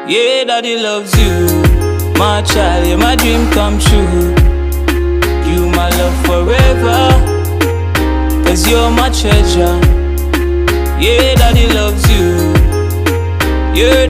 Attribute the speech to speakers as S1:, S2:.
S1: Yeah, daddy loves you. My child, you're my dream come true. You my love forever, 'cause you're my treasure. Yeah, daddy loves you. Yeah.